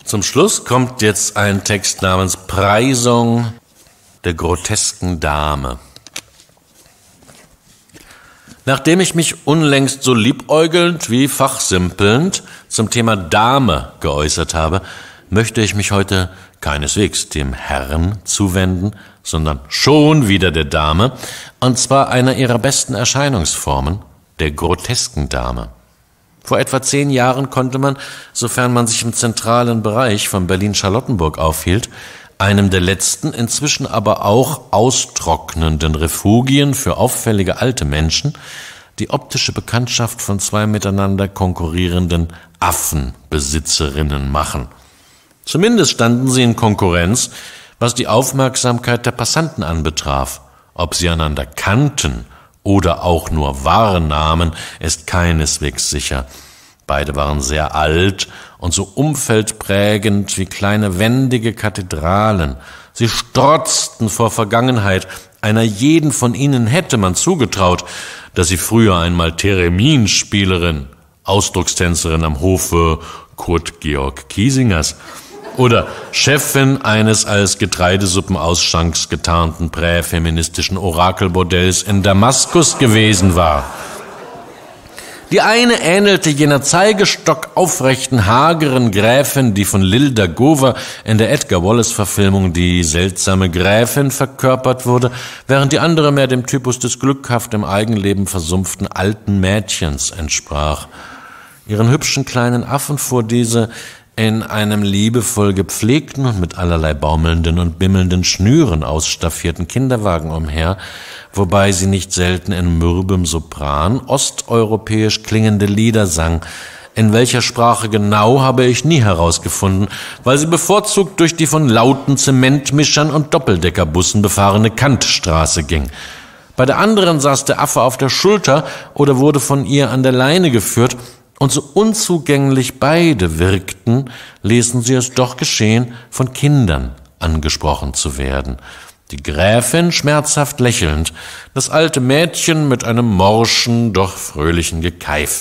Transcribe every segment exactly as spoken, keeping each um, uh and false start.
Zum Schluss kommt jetzt ein Text namens Preisung der grotesken Dame. Nachdem ich mich unlängst so liebäugelnd wie fachsimpelnd zum Thema Dame geäußert habe, möchte ich mich heute keineswegs dem Herrn zuwenden, sondern schon wieder der Dame, und zwar einer ihrer besten Erscheinungsformen, der grotesken Dame. Vor etwa zehn Jahren konnte man, sofern man sich im zentralen Bereich von Berlin-Charlottenburg aufhielt, einem der letzten, inzwischen aber auch austrocknenden Refugien für auffällige alte Menschen, die optische Bekanntschaft von zwei miteinander konkurrierenden Affenbesitzerinnen machen. Zumindest standen sie in Konkurrenz, was die Aufmerksamkeit der Passanten anbetraf. Ob sie einander kannten oder auch nur wahrnahmen, ist keineswegs sicher. Beide waren sehr alt und so umfeldprägend wie kleine wendige Kathedralen. Sie strotzten vor Vergangenheit. Einer jeden von ihnen hätte man zugetraut, dass sie früher einmal Thereminspielerin, Ausdruckstänzerin am Hofe Kurt Georg Kiesingers oder Chefin eines als Getreidesuppenausschanks getarnten präfeministischen Orakelbordells in Damaskus gewesen war. Die eine ähnelte jener Zeigestock-aufrechten, hageren Gräfin, die von Lil Dagover in der Edgar-Wallace-Verfilmung Die seltsame Gräfin verkörpert wurde, während die andere mehr dem Typus des glückhaft im Eigenleben versumpften alten Mädchens entsprach. Ihren hübschen kleinen Affen fuhr diese in einem liebevoll gepflegten und mit allerlei baumelnden und bimmelnden Schnüren ausstaffierten Kinderwagen umher, wobei sie nicht selten in mürbem Sopran osteuropäisch klingende Lieder sang. In welcher Sprache genau, habe ich nie herausgefunden, weil sie bevorzugt durch die von lauten Zementmischern und Doppeldeckerbussen befahrene Kantstraße ging. Bei der anderen saß der Affe auf der Schulter oder wurde von ihr an der Leine geführt, und so unzugänglich beide wirkten, ließen sie es doch geschehen, von Kindern angesprochen zu werden. Die Gräfin schmerzhaft lächelnd, das alte Mädchen mit einem morschen, doch fröhlichen Gekeif.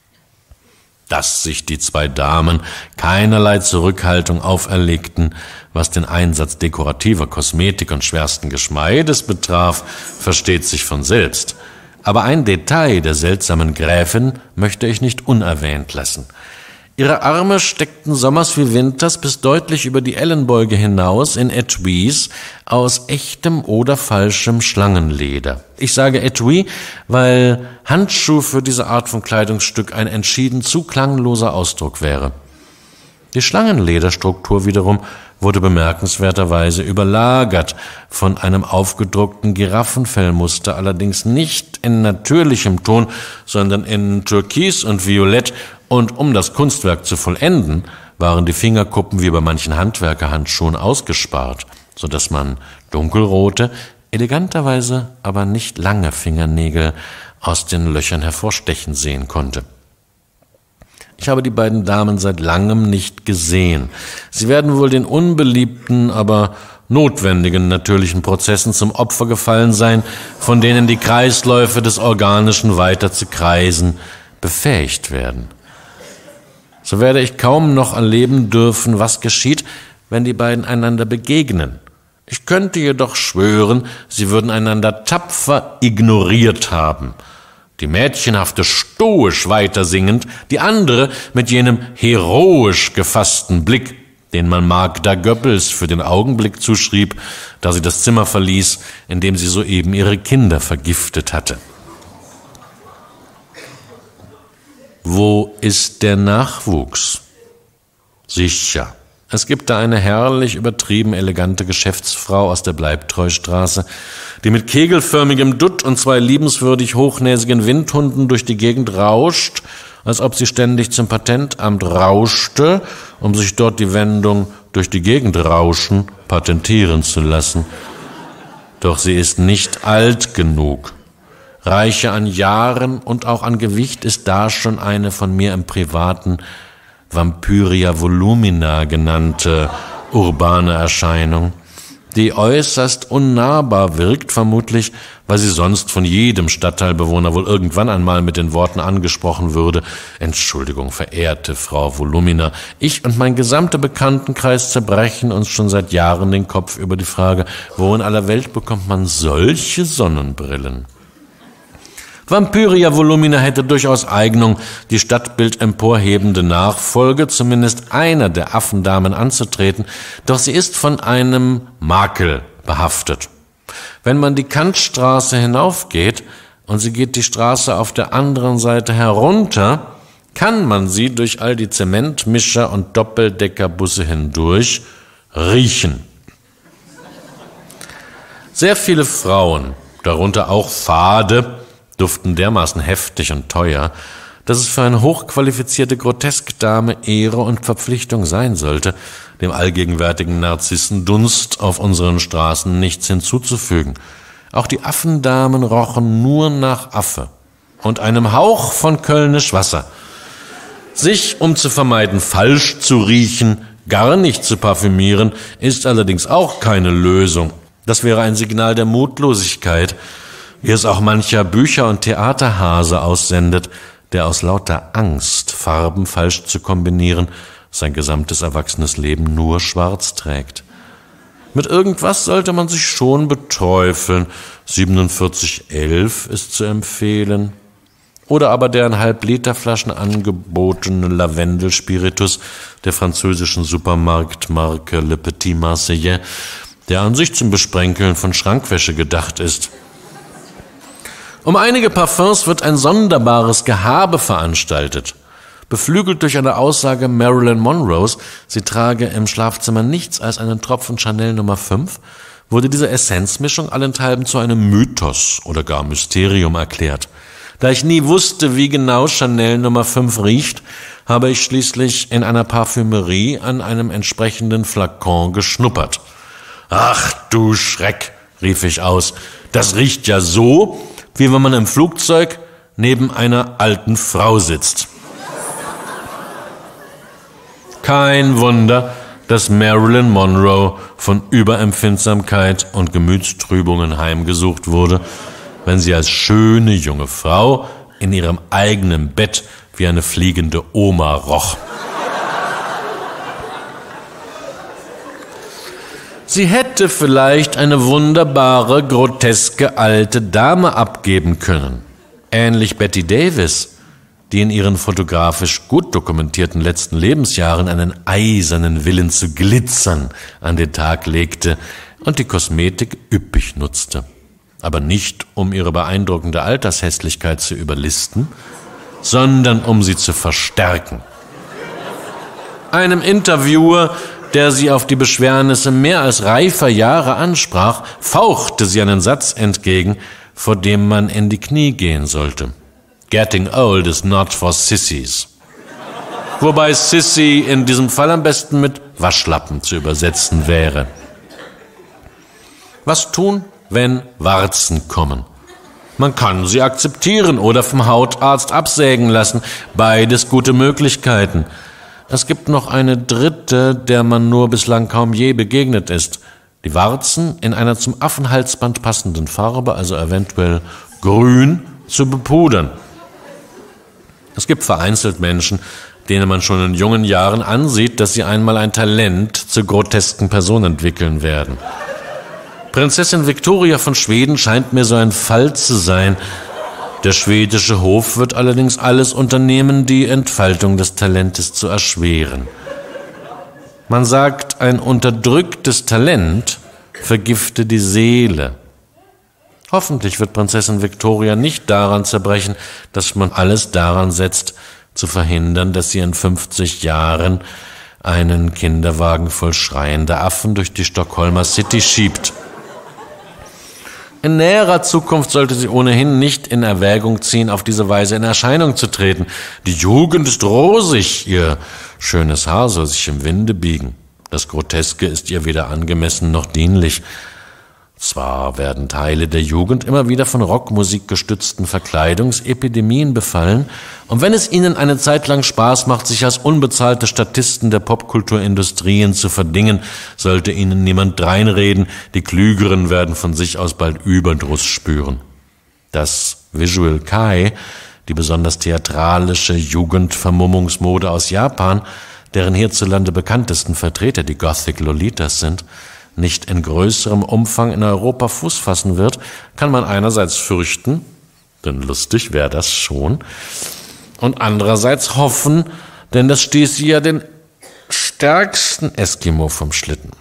Dass sich die zwei Damen keinerlei Zurückhaltung auferlegten, was den Einsatz dekorativer Kosmetik und schwersten Geschmeides betraf, versteht sich von selbst. Aber ein Detail der seltsamen Gräfin möchte ich nicht unerwähnt lassen. Ihre Arme steckten sommers wie winters bis deutlich über die Ellenbeuge hinaus in Etuis aus echtem oder falschem Schlangenleder. Ich sage Etui, weil Handschuh für diese Art von Kleidungsstück ein entschieden zu klangloser Ausdruck wäre. Die Schlangenlederstruktur wiederum wurde bemerkenswerterweise überlagert von einem aufgedruckten Giraffenfellmuster, allerdings nicht in natürlichem Ton, sondern in Türkis und Violett, und um das Kunstwerk zu vollenden, waren die Fingerkuppen wie bei manchen Handwerkerhandschuhen ausgespart, so dass man dunkelrote, eleganterweise aber nicht lange Fingernägel aus den Löchern hervorstechen sehen konnte. Ich habe die beiden Damen seit langem nicht gesehen. Sie werden wohl den unbeliebten, aber notwendigen natürlichen Prozessen zum Opfer gefallen sein, von denen die Kreisläufe des Organischen weiter zu kreisen befähigt werden. So werde ich kaum noch erleben dürfen, was geschieht, wenn die beiden einander begegnen. Ich könnte jedoch schwören, sie würden einander tapfer ignoriert haben. Die mädchenhafte stoisch weitersingend, die andere mit jenem heroisch gefassten Blick, den man Magda Goebbels für den Augenblick zuschrieb, da sie das Zimmer verließ, in dem sie soeben ihre Kinder vergiftet hatte. Wo ist der Nachwuchs? Sicher. Es gibt da eine herrlich übertrieben elegante Geschäftsfrau aus der Bleibtreustraße, die mit kegelförmigem Dutt und zwei liebenswürdig hochnäsigen Windhunden durch die Gegend rauscht, als ob sie ständig zum Patentamt rauschte, um sich dort die Wendung durch die Gegend rauschen patentieren zu lassen. Doch sie ist nicht alt genug. Reiche an Jahren und auch an Gewicht ist da schon eine von mir im Privaten Vampyria volumina genannte urbane Erscheinung, die äußerst unnahbar wirkt, vermutlich, weil sie sonst von jedem Stadtteilbewohner wohl irgendwann einmal mit den Worten angesprochen würde: Entschuldigung, verehrte Frau Volumina, ich und mein gesamter Bekanntenkreis zerbrechen uns schon seit Jahren den Kopf über die Frage, wo in aller Welt bekommt man solche Sonnenbrillen? Vampyria Volumina hätte durchaus Eignung, die Stadtbild emporhebende Nachfolge zumindest einer der Affendamen anzutreten, doch sie ist von einem Makel behaftet. Wenn man die Kantstraße hinaufgeht und sie geht die Straße auf der anderen Seite herunter, kann man sie durch all die Zementmischer und Doppeldeckerbusse hindurch riechen. Sehr viele Frauen, darunter auch fade, duften dermaßen heftig und teuer, dass es für eine hochqualifizierte Groteskdame Ehre und Verpflichtung sein sollte, dem allgegenwärtigen Narzissendunst auf unseren Straßen nichts hinzuzufügen. Auch die Affendamen rochen nur nach Affe und einem Hauch von Kölnisch Wasser. Sich, um zu vermeiden, falsch zu riechen, gar nicht zu parfümieren, ist allerdings auch keine Lösung. Das wäre ein Signal der Mutlosigkeit, wie es auch mancher Bücher- und Theaterhase aussendet, der aus lauter Angst, Farben falsch zu kombinieren, sein gesamtes erwachsenes Leben nur schwarz trägt. Mit irgendwas sollte man sich schon beträufeln. siebenundvierzig elf ist zu empfehlen. Oder aber der in Halb-Liter-Flaschen angebotene Lavendelspiritus der französischen Supermarktmarke Le Petit Marseillais, der an sich zum Besprenkeln von Schrankwäsche gedacht ist. Um einige Parfums wird ein sonderbares Gehabe veranstaltet. Beflügelt durch eine Aussage Marilyn Monroes, sie trage im Schlafzimmer nichts als einen Tropfen Chanel Nummer fünf, wurde diese Essenzmischung allenthalben zu einem Mythos oder gar Mysterium erklärt. Da ich nie wusste, wie genau Chanel Nummer fünf riecht, habe ich schließlich in einer Parfümerie an einem entsprechenden Flakon geschnuppert. »Ach du Schreck«, rief ich aus, »das riecht ja so, wie wenn man im Flugzeug neben einer alten Frau sitzt.« Kein Wunder, dass Marilyn Monroe von Überempfindsamkeit und Gemütstrübungen heimgesucht wurde, wenn sie als schöne junge Frau in ihrem eigenen Bett wie eine fliegende Oma roch. Sie hätte vielleicht eine wunderbare, groteske alte Dame abgeben können. Ähnlich Betty Davis, die in ihren fotografisch gut dokumentierten letzten Lebensjahren einen eisernen Willen zu glitzern an den Tag legte und die Kosmetik üppig nutzte. Aber nicht, um ihre beeindruckende Altershässlichkeit zu überlisten, sondern um sie zu verstärken. Einem Interviewer, der sie auf die Beschwernisse mehr als reifer Jahre ansprach, fauchte sie einen Satz entgegen, vor dem man in die Knie gehen sollte. Getting old is not for sissies. Wobei Sissy in diesem Fall am besten mit Waschlappen zu übersetzen wäre. Was tun, wenn Warzen kommen? Man kann sie akzeptieren oder vom Hautarzt absägen lassen. Beides gute Möglichkeiten. Es gibt noch eine dritte, der man nur bislang kaum je begegnet ist. Die Warzen in einer zum Affenhalsband passenden Farbe, also eventuell grün, zu bepudern. Es gibt vereinzelt Menschen, denen man schon in jungen Jahren ansieht, dass sie einmal ein Talent zur grotesken Person entwickeln werden. Prinzessin Victoria von Schweden scheint mir so ein Fall zu sein. Der schwedische Hof wird allerdings alles unternehmen, die Entfaltung des Talentes zu erschweren. Man sagt, ein unterdrücktes Talent vergifte die Seele. Hoffentlich wird Prinzessin Victoria nicht daran zerbrechen, dass man alles daran setzt, zu verhindern, dass sie in fünfzig Jahren einen Kinderwagen voll schreiender Affen durch die Stockholmer City schiebt. In näherer Zukunft sollte sie ohnehin nicht in Erwägung ziehen, auf diese Weise in Erscheinung zu treten. Die Jugend ist rosig, ihr schönes Haar soll sich im Winde biegen. Das Groteske ist ihr weder angemessen noch dienlich. Zwar werden Teile der Jugend immer wieder von Rockmusik gestützten Verkleidungsepidemien befallen, und wenn es ihnen eine Zeit lang Spaß macht, sich als unbezahlte Statisten der Popkulturindustrien zu verdingen, sollte ihnen niemand dreinreden, die Klügeren werden von sich aus bald Überdruss spüren. Das Visual Kei, die besonders theatralische Jugendvermummungsmode aus Japan, deren hierzulande bekanntesten Vertreter die Gothic Lolitas sind, nicht in größerem Umfang in Europa Fuß fassen wird, kann man einerseits fürchten, denn lustig wäre das schon, und andererseits hoffen, denn das stieße ja den stärksten Eskimo vom Schlitten.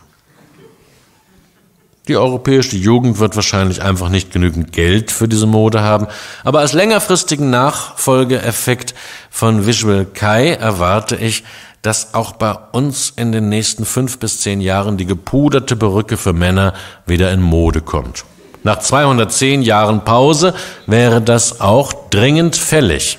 Die europäische Jugend wird wahrscheinlich einfach nicht genügend Geld für diese Mode haben, aber als längerfristigen Nachfolgeeffekt von Visual Kei erwarte ich, dass auch bei uns in den nächsten fünf bis zehn Jahren die gepuderte Perücke für Männer wieder in Mode kommt. Nach zweihundertzehn Jahren Pause wäre das auch dringend fällig.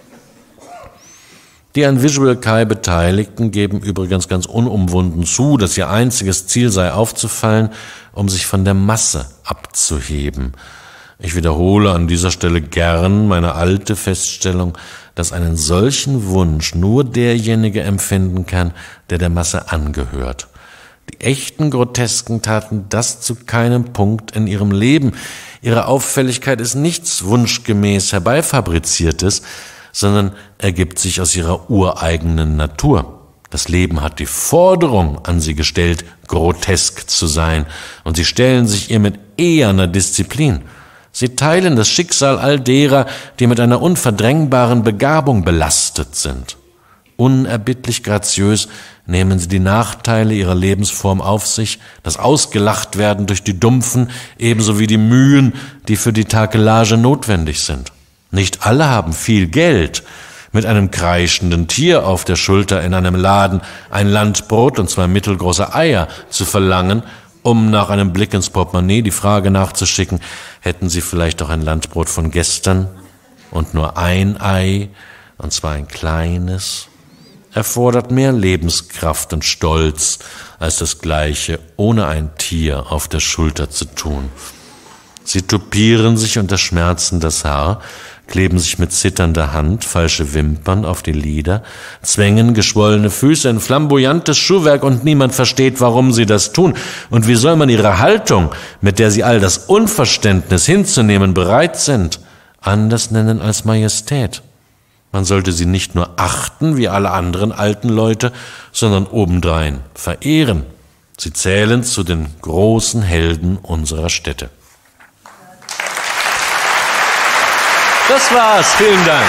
Die an Visual Kei Beteiligten geben übrigens ganz unumwunden zu, dass ihr einziges Ziel sei, aufzufallen, um sich von der Masse abzuheben. Ich wiederhole an dieser Stelle gern meine alte Feststellung, dass einen solchen Wunsch nur derjenige empfinden kann, der der Masse angehört. Die echten Grotesken taten das zu keinem Punkt in ihrem Leben. Ihre Auffälligkeit ist nichts wunschgemäß Herbeifabriziertes, sondern ergibt sich aus ihrer ureigenen Natur. Das Leben hat die Forderung an sie gestellt, grotesk zu sein, und sie stellen sich ihr mit eherner Disziplin. Sie teilen das Schicksal all derer, die mit einer unverdrängbaren Begabung belastet sind. Unerbittlich graziös nehmen sie die Nachteile ihrer Lebensform auf sich, das Ausgelachtwerden durch die Dumpfen, ebenso wie die Mühen, die für die Takelage notwendig sind. Nicht alle haben viel Geld, mit einem kreischenden Tier auf der Schulter in einem Laden ein Landbrot und zwei mittelgroße Eier zu verlangen, um nach einem Blick ins Portemonnaie die Frage nachzuschicken, hätten Sie vielleicht auch ein Landbrot von gestern und nur ein Ei, und zwar ein kleines, erfordert mehr Lebenskraft und Stolz, als das Gleiche ohne ein Tier auf der Schulter zu tun. Sie tupieren sich unter Schmerzen das Haar, kleben sich mit zitternder Hand falsche Wimpern auf die Lider, zwängen geschwollene Füße in flamboyantes Schuhwerk, und niemand versteht, warum sie das tun. Und wie soll man ihre Haltung, mit der sie all das Unverständnis hinzunehmen bereit sind, anders nennen als Majestät? Man sollte sie nicht nur achten, wie alle anderen alten Leute, sondern obendrein verehren. Sie zählen zu den großen Helden unserer Städte. Das war's. Vielen Dank.